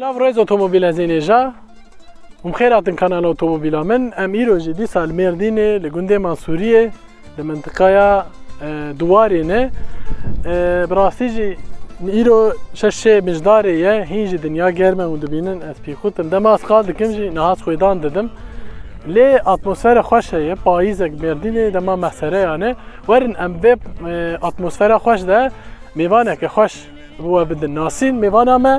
Nav Royz otomobîla Zênêja xêratin kanala otomobîla min em îro jî dîsal Mêrdînê li gundê Mansuriyê li mintiqaya Duwarê ne bi rastî jî îro şeşê mijdarê ye hîn jî dinya germ e û dibînin ez pîxutim dema ez qal dikim jî niha xwêdan didim lê atmosfera xweş heye payîzek Mêrdînê dema mehsereyan e werin em vê atmosfera xweş de mêvaneke xweş bi we bidin nasîn mêvana me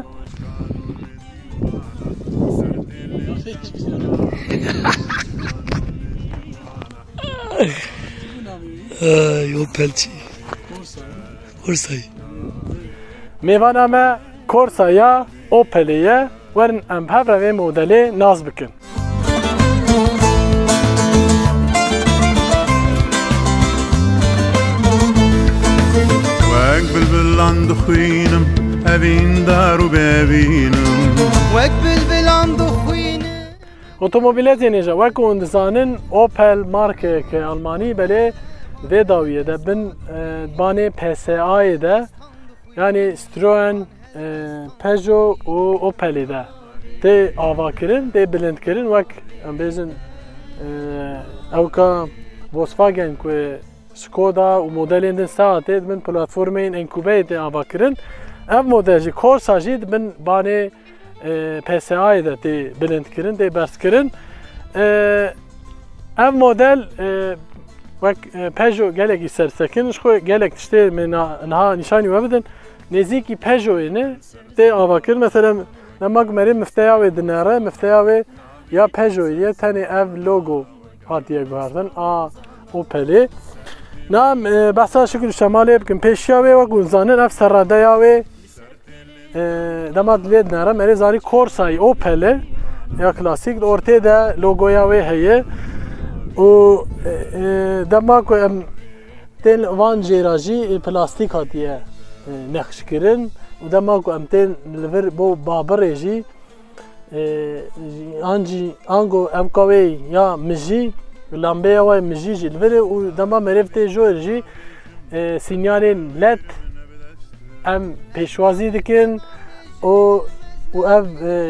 Opelçi. Korsa'yı. Mêvana me Corsa'ya Opel'ê ye werin em hev revê modelê naz bikin. Wek bilbilan dixwînim evîn dar û bevînim Wek bilbilan dixwînim Otomobîla Zênêja wek hûn dizanin Opel markeyeke Almanî belê vê dawiyê de bin banê PSAyê de yani Citroen, Peugeot û Opelê de tê avakirin tê bilindkirin wek em bêjin ewka Volkswagen ku Skoda û modelên din saetê dibin platformeyên Enkubeyê tê avakirin ev model jî Corsa jî dibin banê PSAyê de tê bilindkirin tê berskirin ev model wek Peugeot gelekî sersekin ji xwe gelek tiştê me niha nîşanî we bidin nêzîkî Peugeotê ne tê avakirin mesela dema ku merê mifteya wê dinêre mifteya wê ya Peugeotê ye tenê ev logo hatiye guhardin a Opelê nam behsa şikil û şemalê bikin pêşiya wê wek hûn zanin ev serradeya wê dema dilê dinêre merê zanî Corsa'yı Opel'e ya klasîk ortê de logoya wê heye û dema ku em tên van jêra jî plastîk hatiye nexşkirin û dema ku em tên li vir bo babirê jî ango evka wê ya mijî lambeya wê mijî jî li virê û dema merêv tê jor jî sinyalên led em pêşwazî dikin û ev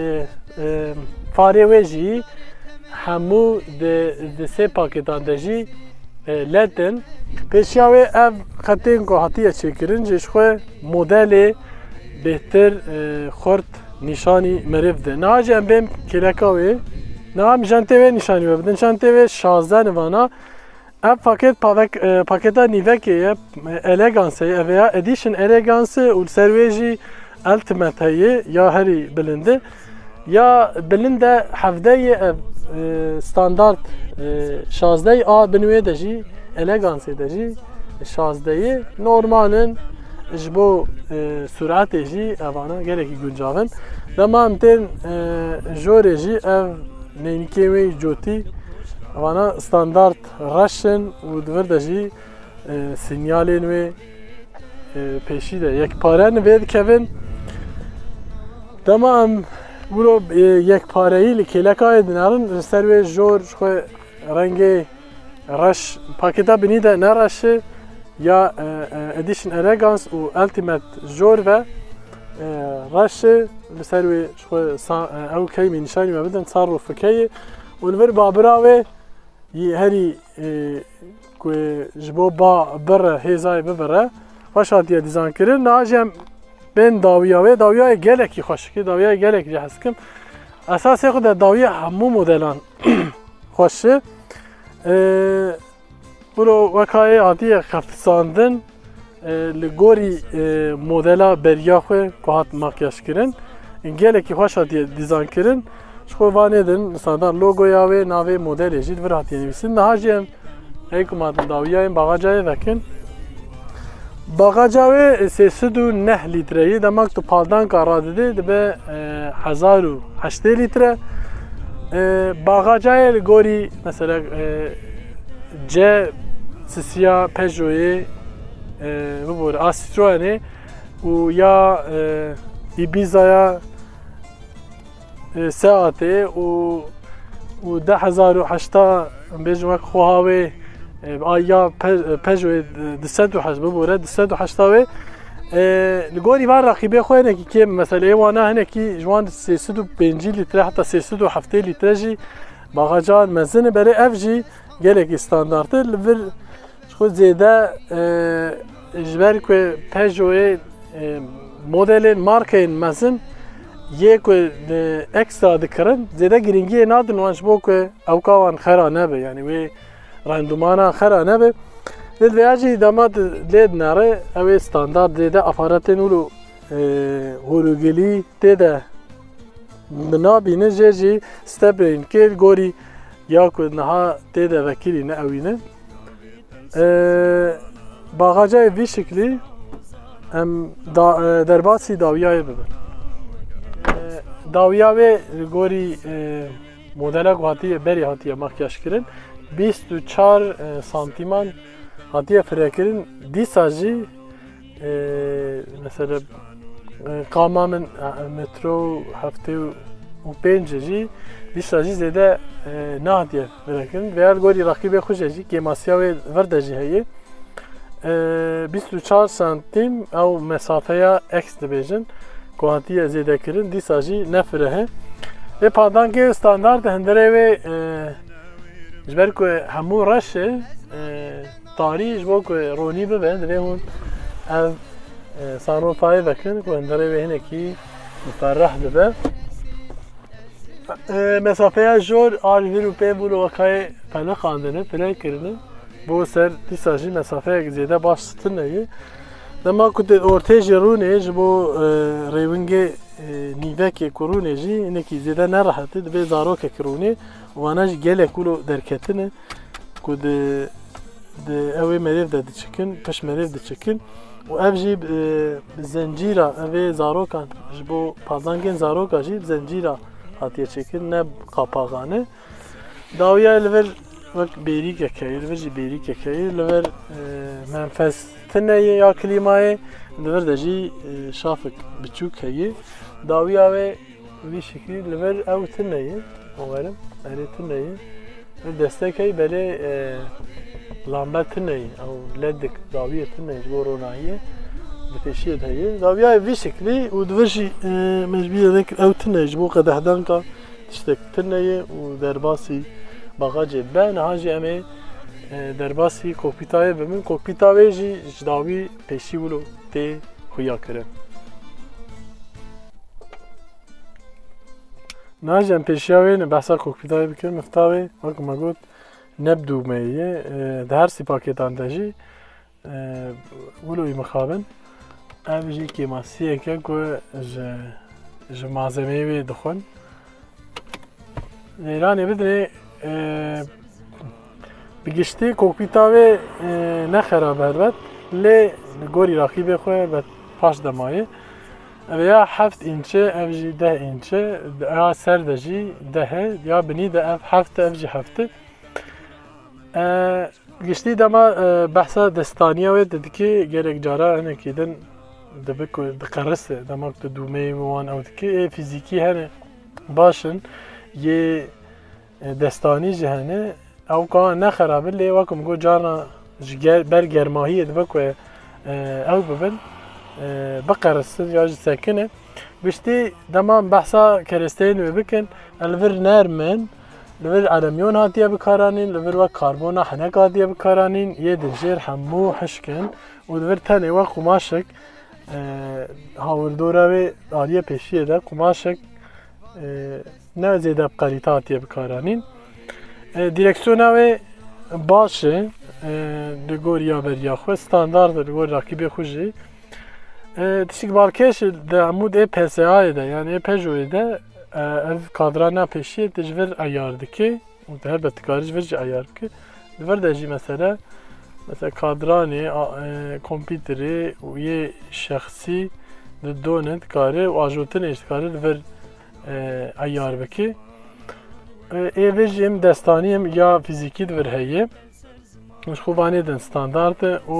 farê wê jî hemû di sê paketan de jî ledin pêşiya wê ev xetên ku hatiye çêkirin ji xwe modelê bêhtir xurt nîşanî merêv de niha jî em bên kêleka wê niha jantê wê nîşanî we bidin jantê wê 16 nivana ev paket paketa nîvekê ye Elegance ye ev ya Edition Elegance û ser wê jî Ultimate heye ya herî bilind ya bilind de hevdeyê ev standart 16 a bin wê de jî Eleganceê de jî 16 normalin ji bo suratê jî evana gelekî guncavin dema em tên jorê jî ev neynikê wê cotî evana standart reşin û divir de jî sinyalên wê pêşî de yekpare vê dikevin dema em bûro yekpareyî li kêlekayê dinêrin ji ser wê jor ji xwe rengê reş paketa binî de nereşi ya Edition Elegance û Ultimate jor ve reşi li ser wê ji xwe ew keymî nîşanî we bidin sarrofekeyê û li vir babira wê herî ku ji bo bir hêzayê bibire xweş hatiye dîzankirin niha jî em bên dawiya wê dawiyayê gelekî xweşikî dawiyayê gelek jî hez dikim esasê xwe de dawiya hemû modelan xweş e bûro wekayê hatiye xeftisandin li gorî modela beriya xwe ku hat makyajkirin gelekî xweş hatiye dîzankirin ji xwe vanê din standart logoya wê navê modelê jî divir hatiye nivîsin niha jî em heykum hatin dawiyayên bagajayê vekin bagaja wê 309 litreyî demek tu paldanka radidê dibe 1008 litre bagajayê li gorî mesela C sisiya Peugeot'ê bibore a Citroenê û ya Ibiza'ya Seat'ê û 10008 bêjim wek xweha wê ya Peugeotê 208 bibore 208 wê لگوری بار رقیبه خواه نکی که مثلا وانا هنکی جوان 305 لیتر حتی 307 لیتر جی باقا جان مزنه برای اف جی گلک استاندارده لور خود زیده جبری که پژوی مدل مارکه مزن یک اکسترا دکرن زیده گرینگی نادن وانش بو که اوکاوان خرا نبه یعنی وی راندومانا خرا نبه للویاجی داماد لید ناره اوی استاندارد زیده افارتن ولو هولوگلی دیده منابینه جی استبرین که گوری یا که نها دیده وکیلی نه اوینه باغاجای وی شکلی ام درباسی داویای ببن داویاوی گوری مدل هاتیه بری هاتیه مکیاش کرن 24 سانتیمان هاتیه فرکرین دیساجی مثلا قاما من مترو هفته و پنجی دیساجی زده نه هاتیه فرکرین ویار گوری رقیب خوشی که ماسیاوی وردجی هیه 24 سانتیم او مسافه اکس دبیجن کوهاتیه زیده کرن دیساجی نفره هه و پادان که استاندارد هندره و جبر که همو رشه تاریخ بو که رونی ببند و هون از سانروفای بکن که هندره و هنکی مفرح دبه مسافه جور آلوی رو پی بولو وکای پله خاندنه پله کرنه بو سر دیساجی مسافه زیده باش ستنه لما كنت اورتيجي روني جبو ريونجي نيفاكي كوروني جي انكي زيدا نرحت بي زاروكا كروني وانا جي جالي كولو دركتنا كود اوي مريف دا تشكن باش مريف دا تشكن وابجي بزنجيرة اوي زاروكا جبو بازانجين زاروكا جي بزنجيرة هاتيا تشكن نب قاپاغانه داويا لفل وقت بيريكا كاير وجي بيريكا كاير لفر منفس تنايه يا كليمايه لفر دجي شافك بتشوك هي داويا وي شكلي لفر او تنايه وغيرم اري تنايه دستك هي بلي لامبا تنايه او لدك داويا تنايه جورونايه بتشيد هي داويا وي شكلي ودوجي مجبيه ذاك او تنايه جبو قدحدانكا تشتك تنايه ودرباسي باغاجي بان هاجي امي درباسي کوکپیتای بمن کوکپیتاوی جی جداوی پیشی ولو تی خویا کرن ناجم پیشیاوی بحثا کوکپیتای بکر مفتاوی وقت ما گفت نبدو میه در سی پاکتان دجی ولوی مخابن اوجی که ماسیه که ج مازمیوی دخون ایرانی بدنی بگشتی کوکپیتاوی نه خراب هربت لی گوری راقیبه خواه بد پاش دمایه او یا 7 اینچه او جی 10 اینچه یا سر ده جی 10 یا بنی ده اف 7 او جی 7 گشتی دما بحثا دستانیه وی ددکی گرک جارا هنه کیدن دبکو دقرسه دما کتو دومه وان او دکی فیزیکی هنه باشن یه دستانی جهنه او کان نخرابه لی وکم گو جانا بر گرماهی دبکو او ببن بقرسن یا ساکنه بشتی دما بحثا کرستین و بکن الور نرمن لور علمیون هاتیه بکارانین لور و کاربونا حنک هاتیه بکارانین یه دنجیر همو حشکن و لور تنه و قماشک هاولدوره و آلیه پیشیه ده قماشک نه زیده بقالیتا هاتیه بکارانین دیرکسیونه و باشه دگور یا بریا خو استاندارد دگور راکیبی خوشی تشک بالکش ده عمود PSA ده yani Peugeot'da ev kadrana peşi tecver ayardıki ve her betkariş verici ayardıki verdici mesela kadrani kompüteri ve şahsi de donet kare ve ajotin iştikari ver ayar beki evcim destaniyim ya fiziki ver heye مش خوبانی دن standart o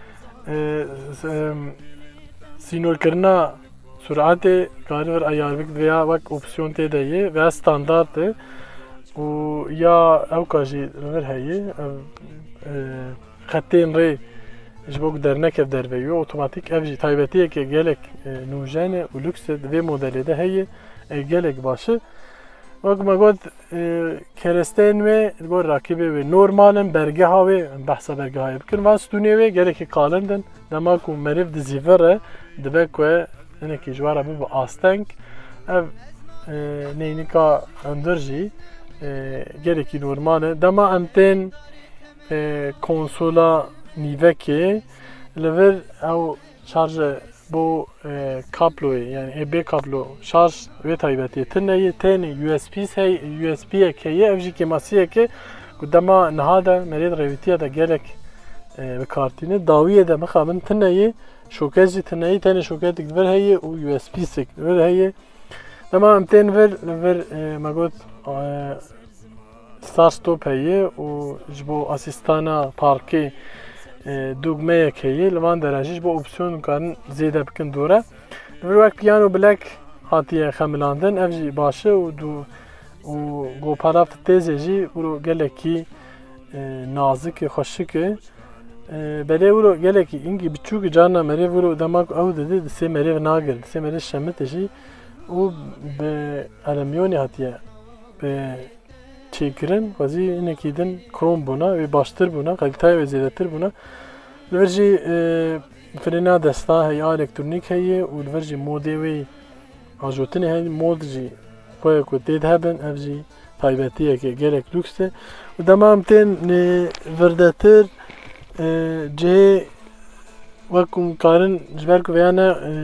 سینور کرنا سرعت کارور ayar bek veya bak opsiyon te de veya standart و یا او کاجی ver heye خطين ري جبوك درنك بدربيو اوتوماتيك افجي تايبتيه كي جالك نوجانه ولوكس دي موديل ده هي جالك باشه وقت ما قلت كرستين و تقول راكبه نورمالن برگه هاوي بحث برگه هاوي بكن واس دنيا و جالك قالندن دما كو مريف دزيفره دبكو انك جوارا بو استنك اف نينيكا اندرجي جالك نورمال دما امتن konsola niveke lever au şarj bu kabloyu yani EB kablo şarj ve taybeti tane tane USB ke evji kemasiye ke kudama nahada merid revitiya da gerek ve kartini daviye de mekabın tane şokezi tane şoket ver heye u USB stick ver heye dama amten ver magot start stop هي وجبو اسيستانا باركي دوغمه كي لوان درجه بو اوبسيون كان زياده بكن دوره الوقت بيانو بلاك هاتيه خملاندن افجي باشه و جو طرف تيزجي ورو قالكي نازك خوشك بله ورو قالكي انجي بتشوك جانا مري ورو دماغ او ددي سي مري ناغر سي مري شمتجي و بالميوني هاتيه çekiren vazi inekiden krom buna ve bastır buna kalite ve zedetir buna verji frena desta hay elektronik hay و verji mode ve ajotine hay modji koy ko dedhaben avji taybetiye ki gerek lükste ve tamam ten verdater ce vakum karın jber ko yana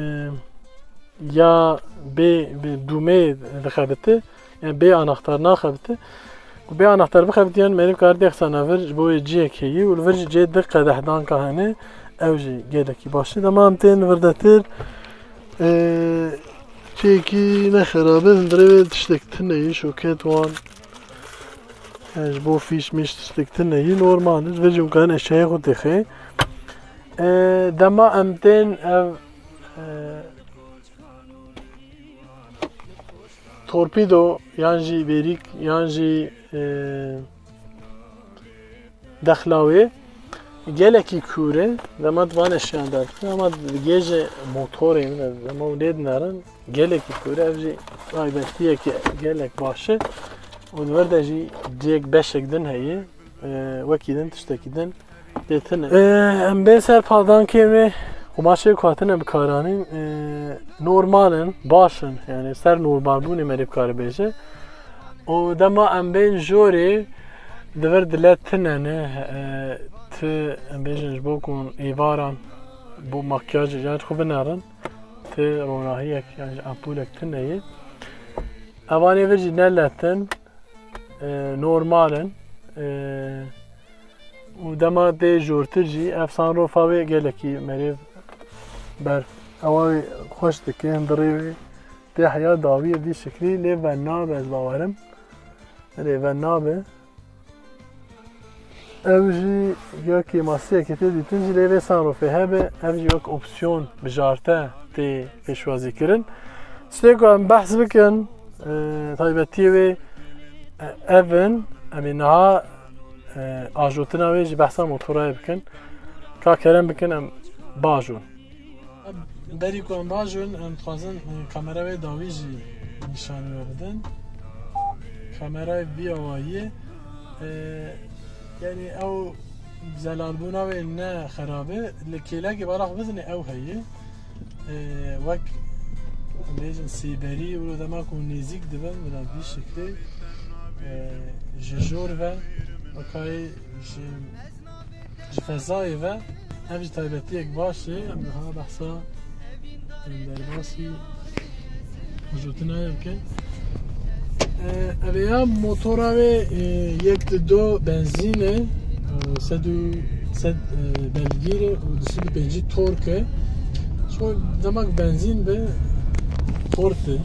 ya be dume dakhabete yani be anahtarına khabete وبيع نحتار بخبتيان مريب كارديخ سنافر بوي جي كي والفرج جي دقة دحدان كهاني اوجي جيدكي باشي تمام تين وردتر تيكي نخرابه ندري تشتكتنا شوكيت وان بو فيش مش تشتكتنا نورمال الفرج مكان اشياء خو تخي دما امتين torpido yanji berik yanji daxlawe geleki kure zaman van şandar ama gece motorin ama ned naran geleki kure evji aybetiye ki gelek başı o verdeji diyek beşekden heyi vakiden tiştekiden detene em beser padan kemi kumaşı kuatine bikaranın normalin başın yani ser normal bu ne merip karı beje o dama em ben jori dever diletine ne te em bejin bokun ivaran bu makyaj yani xubinaran te ronahiyek yani ampulek tneyi avani verji neletten normalin و دما ده جورتجی افسان رو فاوی گله کی مریض بر اوای خوش دکه هندریوی ده حیات داوی دی شکلی لی و ناب از باورم لی و نابه اوجی یا کی ماسیه که تی دیتنجی لی و سان رو فهبه اوجی یک اپسیون بجارته تی پیشوازی کرن سلیکو هم بحث بکن طایبتی و اون امینها آجوتنا ویج بحثا موتورای بکن که کرم بکن ام باجون بری کو ام باجون ام خوازن کامرای داویجی نشان وردن کامرای بی اواییه یعنی او زلالبونا و نه خرابه لکیلا که براخ بزنه او هیه وک بیجن سیبری و دما کو نزیک دبن ولا بی شکلی ججور و وكاي جفزاي و همش تايبتي یک باشه ام ها بحثا درباسی وجودنا يمكن اویا موتورا و یک دو بنزینه صد بلگیره و 205 تورکه شو دماغ بنزین به تورته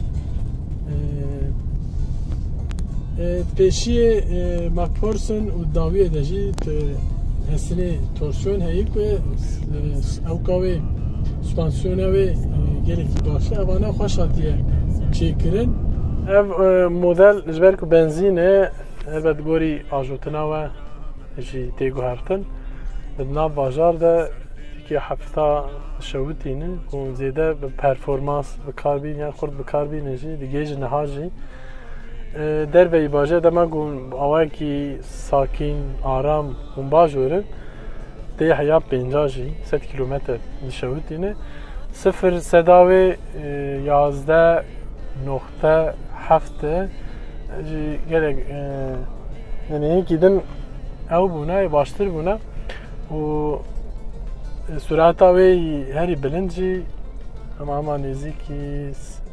پیشی مکپورسن و داویه داشتی هستنی تورسیون هایی که اوکاوی سپانسیونه و گلیکی باشه اوانه خوش هاتیه چی کرن اف مدل جبر که بنزینه البته گوری آجوتنا و جی تیگو هرتن بدنا بازار ده وکی حفتا شوتینه و زیده به پرفورمانس بکاربین یا خورد بکاربین جی دیگه جی نهاجی در وی باجه دما گون آوه کی ساکین آرام و باجوره ده حیا 50 100 کیلومتر شوتینه 0 صداوی 11 نقطه هفته جی گرگ یعنی کدن او بونه باشتر بونه و سرعت اوی هری بلند جی اما نزدیکی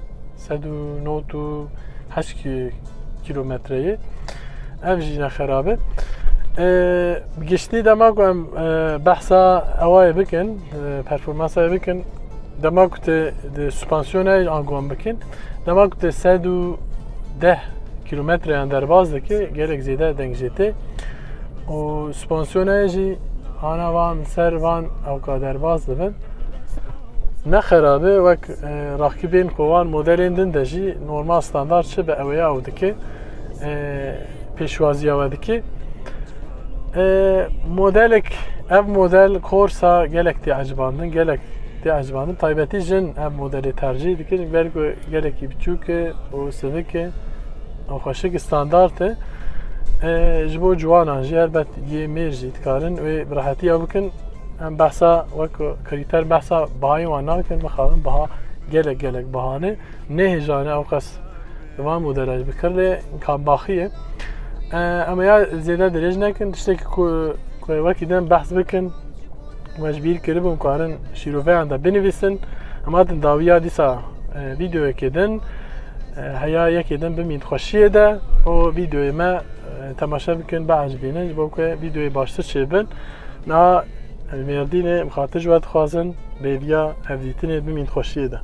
198 کیلومتره اف جی نخرابه گشتی دما کم بحثا اوای بکن پرفورمانس اوای بکن دما کت سوسپانسیون آنگوان بکن دما کت 110 کیلومتر اندر باز دکی گرگ زیده دنگجته و سوسپانسیون جی آنا وان سر وان او کادر باز دبن نه خرابه وک راکبین خوان مدلین دن دجی نورمال استاندارد چه به اویا او دکی پیشوازی او دکی مدلک اف مدل کورسا گلک تی عجباندن گلک تی عجباندن تایبتی جن اف مدل ترجیح دکی برگو گلکی بچوکه و سوکه او خوشک استاندارده جبو جوانان جی البت یه میرجی تکارن و براحتی او بکن ام بحثا وک کریتر بحثا بهای وانا کن بخوام بها گلک بهانه نه جانه او قص دوام مدرج بکرله کام باخیه اما یا زیاده درج نکن تشتی که وکی دن بحث بکن مجبور کربم کارن شیروه انده بنویسن اما دن داویا دیسا ویدیو کدن هیا یکی دن بمید خوشیه ده و ویدیو ما تماشا بکن بعجبینه جبو که ویدیوی باشتر چه بن نه المردینه مخاطر جواد خوازن بیدیا هفدیتینه بمید خوشیه ده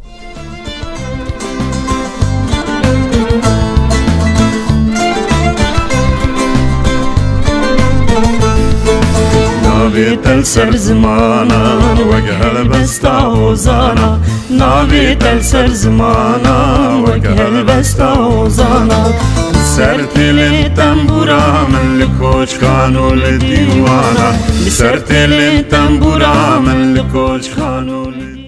ناوی تل سر زمانا وگهل بستا وزانا ناوی تل سر زمانا وگهل بستا وزانا سر تل تنبورا من لکوچ خانو لدیوانا سر تل تنبورا من لکوچ خانو لدیوانا